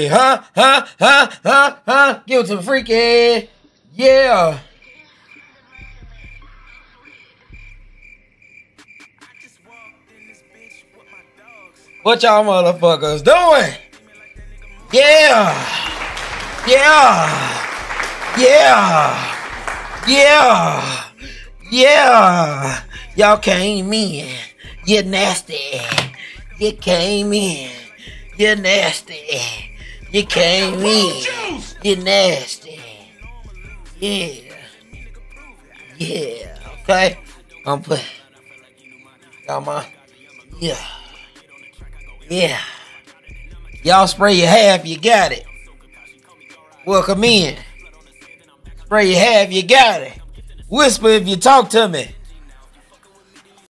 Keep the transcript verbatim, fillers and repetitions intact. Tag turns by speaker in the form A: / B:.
A: huh, huh, huh, huh, huh. Give it to me, freaky. Yeah. What y'all motherfuckers doing? Yeah. Yeah. Yeah. Yeah. Yeah. Y'all came in. You nasty. You came in. You nasty. You came in. You nasty. Yeah. Yeah. Okay. I'm put. Come on. Yeah. Yeah. Y'all spray your hair if you got it. Welcome in. Spray your hair if you got it. Whisper if you talk to me.